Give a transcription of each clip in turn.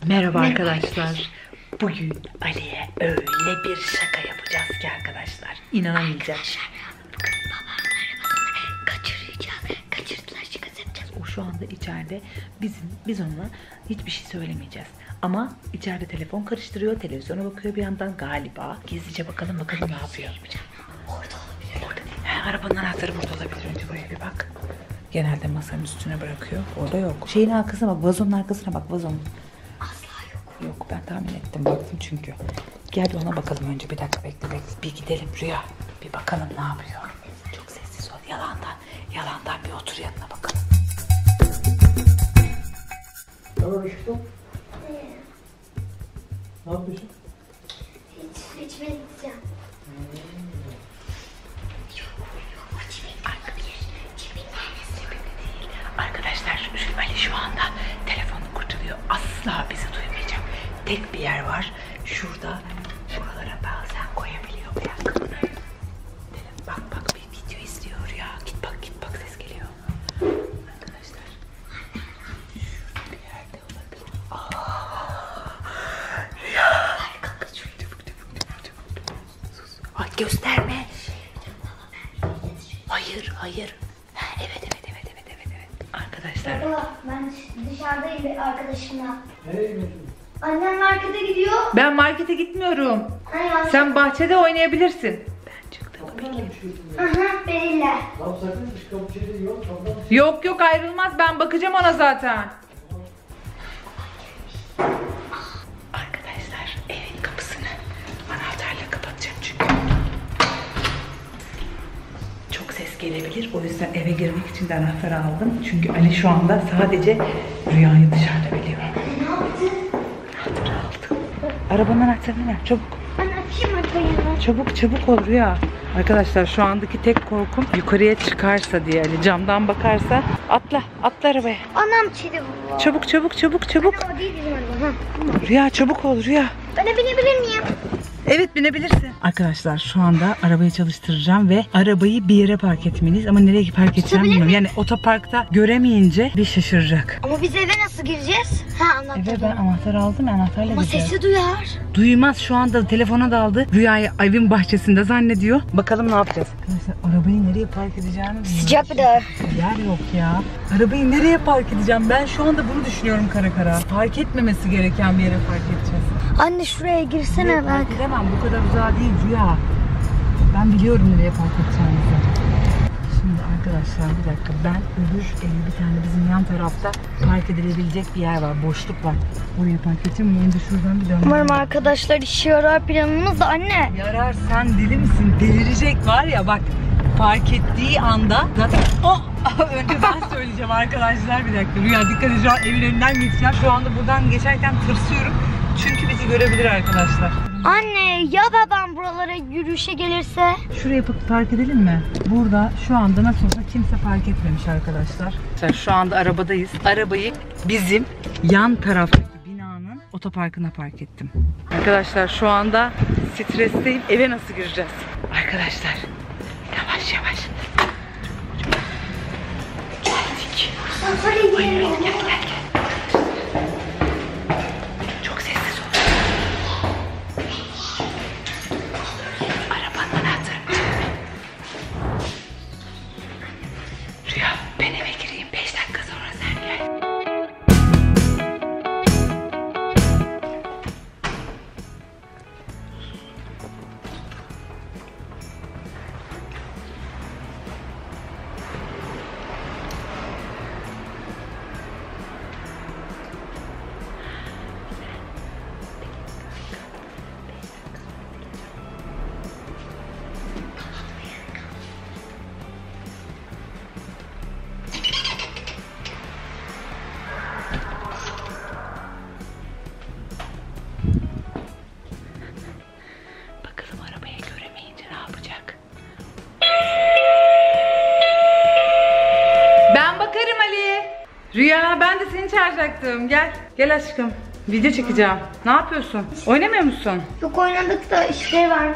Merhaba arkadaşlar. Bugün Ali'ye öyle bir şaka yapacağız ki arkadaşlar. İnanamayacağız. Babamın arabasını kaçıracağız. Kaçırdılar, şakası yapacağız. O şu anda içeride. Biz onunla hiçbir şey söylemeyeceğiz. Ama içeride telefon karıştırıyor, televizyona bakıyor bir yandan galiba. Gizlice bakalım ne yapıyor. Orada olabilir. Orada değil. He, arabanın anahtarı burada olabilir. Önce buraya bir bak. Genelde masanın üstüne bırakıyor. Orada yok. Şeyin arkasına bak, vazonun arkasına bak, vazonun. Asla yok. Yok, ben tahmin ettim, baktım çünkü. Gel bir ona bakalım önce, bir dakika bekle. Bir gidelim Rüya. Bir bakalım ne yapıyor. Çok sessiz ol, yalandan bir otur yanına bakalım. Ne var aşkım? Ne yapıyorsun? Hiç gideceğim. Arkadaşlar Ali şu anda telefonu kurcalıyor. Asla bizi duymayacak. Tek bir yer var. Şurada. Buralara bazen koyabiliyor ayakkabını. Bak bir video izliyor ya. Git bak ses geliyor. Arkadaşlar. Şurada bir yerde olabilir. Ya. Çabuk. Sus. Ay gösterme. Hayır. Ha, evet. Arkadaşlar. Baba, ben dışarıdayım bir arkadaşımla. Nereye gidiyorsun? Annem markete gidiyor. Ben markete gitmiyorum. Sen bahçede oynayabilirsin. Ben çıktığımı bekliyorum. Aha, Beril'le. Tamam sakın dış kapı kilidi yok. Tamam. Yok ayrılmaz, ben bakacağım ona zaten. Arkadaşlar evin kapısını anahtarla kapatacağım çünkü. Çok ses gelebilir, o yüzden eve girmek için de anahtarı aldım. Çünkü Ali şu anda sadece Rüya'yı dışarıda biliyor. Ne yaptın? Anahtarı aldım. Arabanın anahtarını ver çabuk. Ben açayım arbayı. Çabuk ol Rüya. Arkadaşlar şu andaki tek korkum yukarıya çıkarsa diye, Ali camdan bakarsa. Atla arabaya. Anam çeli baba. Çabuk. Anam o değil bizim araba. Rüya çabuk ol Rüya. Ben de binebilir miyim? Evet, binebilirsin. Arkadaşlar şu anda arabayı çalıştıracağım ve arabayı bir yere park etmeliyiz. Ama nereye park edeceğim bilmiyorum. Yani otoparkta göremeyince bir şaşıracak. Ama biz eve nasıl gireceğiz? Ha, anahtarı. Evet, ben anahtarı aldım. Anahtarla Ama gideceğiz. sesi duyar. Duymaz, şu anda telefona daldı. Rüyayı evin bahçesinde zannediyor. Bakalım ne yapacağız. Arkadaşlar arabayı nereye park edeceğimi bilmiyorum. Sıcak bir de. Yer yok ya. Arabayı nereye park edeceğim? Ben şu anda bunu düşünüyorum kara. Park etmemesi gereken bir yere park edeceğiz. Anne şuraya girsene bak. Park edemem, bu kadar uzağa değil Rüya. Ben biliyorum nereye park edeceğimizi. Şimdi arkadaşlar bir dakika, ben öbür bir tane bizim yan tarafta park edilebilecek bir yer var, boşluk var. Oraya park edeceğim, önce şuradan bir dönmem. Umarım arkadaşlar işe yarar planımız da anne. Yarar, sen deli misin? Delirecek var ya bak. Park ettiği anda zaten önce ben söyleyeceğim arkadaşlar, bir dakika. Rüya dikkat et, şu an evin önünden geçeceğim. Şu anda buradan geçerken tırsıyorum. Çünkü bizi görebilir arkadaşlar. Anne ya babam buralara yürüyüşe gelirse? Şuraya park edelim mi? Burada şu anda nasıl olsa kimse park etmemiş arkadaşlar. Şu anda arabadayız. Arabayı bizim yan taraftaki binanın otoparkına park ettim. Arkadaşlar şu anda stresteyim. Eve nasıl gireceğiz? Arkadaşlar yavaş. Geldik. Hayır, gel. Çok sessiz ol. Arabanın anahtarını. Rüya, ben eve gireyim. 5 dakika sonra sen gel. Rüya, ben de seni çağıracaktım. Gel aşkım. Video çekeceğim. Ne yapıyorsun? Oynamıyor musun? Yok, oynadık da işleri var.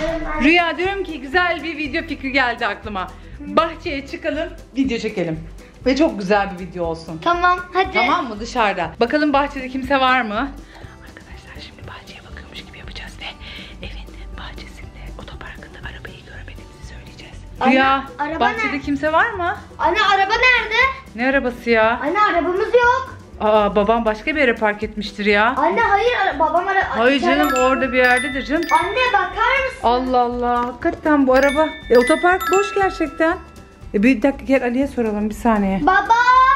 Rüya, diyorum ki güzel bir video fikri geldi aklıma. Bahçeye çıkalım, video çekelim. Ve çok güzel bir video olsun. Tamam hadi. Tamam mı? Dışarıda. Bakalım bahçede kimse var mı? Arkadaşlar şimdi bahçeye bakıyormuş gibi yapacağız ve evin bahçesinde, otoparkında arabayı görmediğimizi söyleyeceğiz. Anne, Rüya, araba bahçede nerede? kimse var mı? Anne araba nerede? Ne arabası ya? Anne arabamız yok. Aa, babam başka bir yere park etmiştir ya. Anne hayır babam Hayır canım, orada bir yerdedir canım. Anne bakar mısın? Allah Allah, hakikaten bu araba. Otopark boş gerçekten. Bir dakika, gel Ali'ye soralım bir saniye. Baba.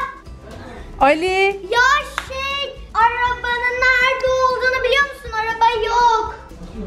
Ali. Ya arabanın nerede olduğunu biliyor musun? Araba yok.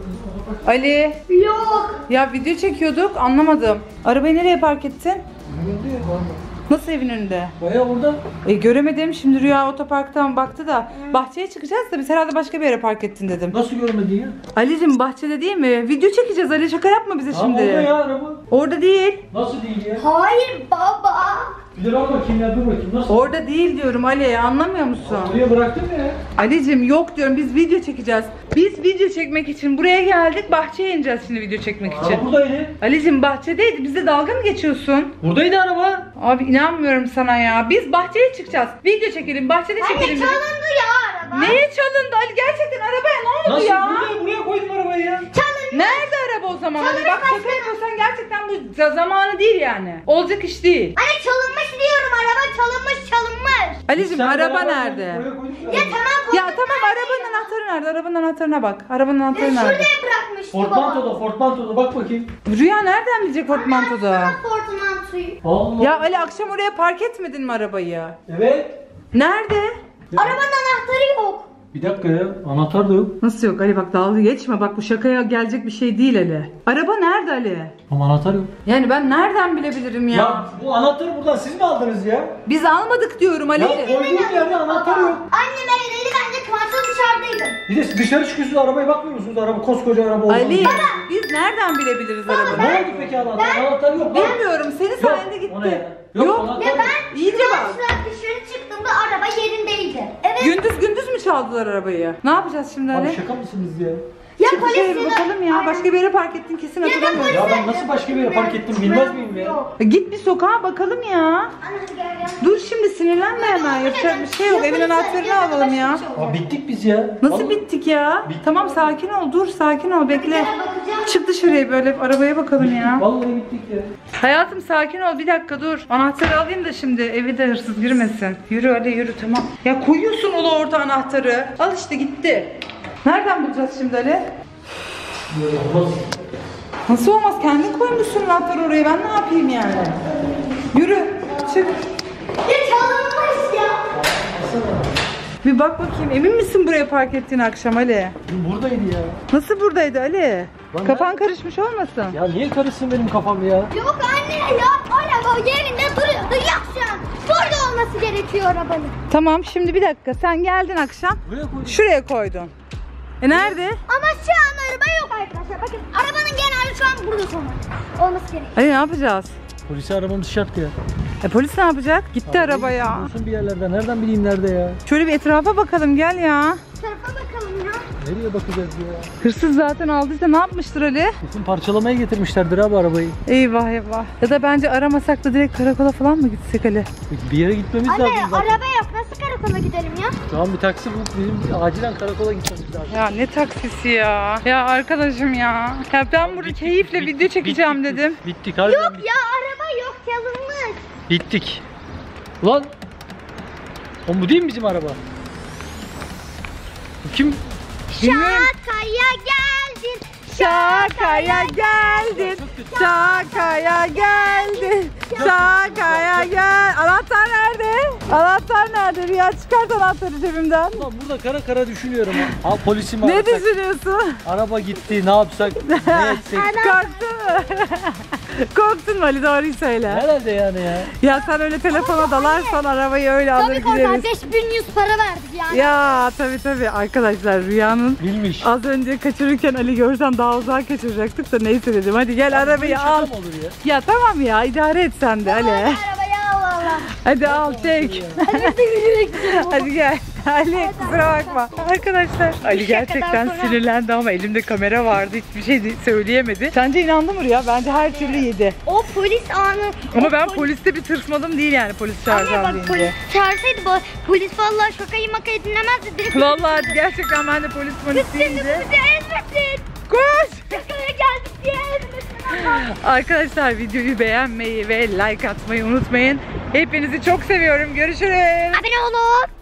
Ali. Yok. Ya video çekiyorduk, anlamadım. Arabayı nereye park ettin? Önünde ya valla. Nasıl evin önünde? Bayağı orada. Göremedim, şimdi Rüya otoparktan baktı da bahçeye çıkacağız da biz herhalde başka bir yere park ettin dedim. Nasıl görmedin ya? Ali'cim bahçede değil mi? Video çekeceğiz Ali, şaka yapma bize şimdi. Orada ya araba. Orada değil. Nasıl değil ya? Hayır baba. Bir de bak bakayım ya, dur bakayım nasıl? Orada değil diyorum Ali, anlamıyor musun? Oraya bıraktın mı ya? Ali'cim yok diyorum, biz video çekeceğiz. Biz video çekmek için buraya geldik, bahçeye ineceğiz şimdi video çekmek için. Araba buradaydı. Ali'cim bahçedeydi, bize dalga mı geçiyorsun? Buradaydı araba. Abi inanmıyorum sana ya. Biz bahçeye çıkacağız. Video çekelim, bahçede Anne çekelim. dedik. çalındı ya araba. Neye çalındı Ali? Gerçekten arabaya ne oldu Nasıl? ya? Buraya koydum arabayı ya. Çalındı. Nerede araba o zaman? Ali Çalındı bak, şaka başka. yapıyorsan gerçekten bu zamanı değil yani. Olacak iş değil. Anne çalınmış diyorum, araba çalınmış. Ali'cim Sen araba beraber nerede? Buraya koyduk Ya tamam Ya tamam, arabanın anahtarı nerede? Arabanın anahtarına bak. Arabanın anahtarı nerede? şuraya bırakmıştı baba. Fortmanto'da bak bakayım. Rüya nereden bilecek portmantoda? Portmantoyu. Allah. Ya Ali, akşam oraya park etmedin mi arabayı? Evet. Nerede? Arabanın anahtarı yok. Bir dakika ya, anahtar da yok. Nasıl yok Ali, bak dalga geçme, bak bu şakaya gelecek bir şey değil Ali. Araba nerede Ali? Ama anahtar yok. Yani ben nereden bilebilirim ya? Ya bu anahtarı buradan siz mi aldınız ya? Biz almadık diyorum Ali. Ya koyduğum yerde anahtar yok. Annem evdeydi, ben de kvarta dışarıdaydım. Bir de dışarı çıkıyorsunuz, arabaya bakmıyor musunuz? Araba koskoca araba olduğunu. Ali, biz nereden bilebiliriz arabanı? Ne oldu peki anahtar? Anahtar yok. Bak. Bilmiyorum, senin sayende o ne? gitti. Yok, anahtar Ya yok. ben İyice bak. dışarı çıktığımda araba yerindeydi. Evet. Gündüz mü çaldılar arabayı? Ne yapacağız şimdi Abi Ali? şaka mısınız ya? Ya Çık dışarı bir bakalım ya. Başka bir yere park ettin kesin, hatırlamıyorum. Ya ben nasıl başka bir yere park ettim bilmez miyim ya? Yok. Git bir sokağa bakalım ya. Anne gel gel. Dur şimdi, sinirlenme hemen. Yapacak bir şey yok. Evin anahtarını alalım ya. Abi bittik biz ya. Nasıl Vallahi- bittik ya? Bittik. Tamam, sakin ol. Dur, sakin ol. Bekle. Bakacağım. Çık dışarıya, böyle arabaya bakalım ya. Vallahi bittik ya. Hayatım sakin ol, bir dakika dur. Anahtarı alayım da şimdi eve de hırsız girmesin. Yürü hadi yürü, tamam. Ya koyuyorsun ulu orta anahtarı. Al işte, gitti. Nereden bulacağız şimdi Ali? Olmaz. Nasıl olmaz? Kendin koymuşsun anahtarı oraya. Ben ne yapayım yani? Yürü çık. Ya çalınmış ya. Bir bak bakayım, emin misin buraya park ettiğin akşam Ali? Buradaydı ya. Nasıl buradaydı Ali? Lan Kafan karışmış olmasın? Ya niye karışsın benim kafam ya? Yok anne ya. Araba yerinde duruyordu. Yok şu an. Burada olması gerekiyor arabanın. Tamam, şimdi bir dakika, sen geldin akşam. Buraya koydum. Şuraya koydun. Nerede? Ama şu an araba yok arkadaşlar. Bakın arabanın genelde şu an burada sonra. Olması gerekiyor. Ali, ne yapacağız? Polise aramamız şart ya. Polis ne yapacak? Gitti araba ya. Bulsun bir yerlerden. Nereden bileyim nerede ya? Şöyle bir etrafa bakalım, gel ya. Bu tarafa bakalım ya. Nereye bakacağız ya? Hırsız zaten aldıysa ne yapmıştır Ali? Kesin parçalamaya getirmişlerdir abi arabayı. Eyvah eyvah. Ya da bence aramasak da direkt karakola falan mı gitsek Ali? Bir yere gitmemiz lazım Anne zaten. araba yok. Nasıl karakola gidelim ya? Şu an bir taksi bulup bizim acilen karakola gitmemiz lazım. Ya ne taksisi ya? Ya arkadaşım ya. Ya ben burada keyifle video çekeceğim dedim. Bittik harbiden Yok ya araba yok, çalınmış. bittik. Ulan. O bu değil mi bizim araba? Bu kim? Bilmiyorum. Şakaya geldin. Şakaya geldin. Şakaya geldin. Şakaya gel. Anahtar nerede? Anahtar nerede? Rüya, çıkart anahtarı cebimden. Ulan burada kara kara düşünüyorum ha. Al polisi mi Ne arasak? düşünüyorsun? Araba gitti, ne yapsak? Ne etsek? Korktun mu? Korktun mu Ali, doğruyu söyle. Herhalde yani ya. Ya sen öyle telefona dalarsan arabayı öyle alır Tabii korkar. gideriz. 5100 para verdik yani. Ya tabii arkadaşlar, Rüya'nın Bilmiş. az önce kaçırırken Ali görsem daha uzağa kaçıracaktık da neyse dedim. Hadi gel arabayı Şaka al. mı olur ya? Ya tamam ya, idare et sen de Ali. Arabayı al Allah. Hadi al çek. Hadi biz de yürüyerek gidelim. Hadi gel. Ali kusura bakma. Arkadaşlar Ali gerçekten sonra- sinirlendi ama elimde kamera vardı. Hiçbir şey söyleyemedi. Sence inandı mı Rüya? Bence her türlü yedi. O polis anı. Ama o ben poliste bir tırsmadım değil yani polis çağıracağım Anne bak deyince. polis çağırsaydı polis vallahi şakayı makayı dinlemezdi. Direkt Vallahi gerçekten ben de polis Şimdi deyince. bizi ezmesin. Koş! Şakaya geldik diye ezmesin ama. Arkadaşlar videoyu beğenmeyi ve like atmayı unutmayın. Hepinizi çok seviyorum. Görüşürüz. Abone olun.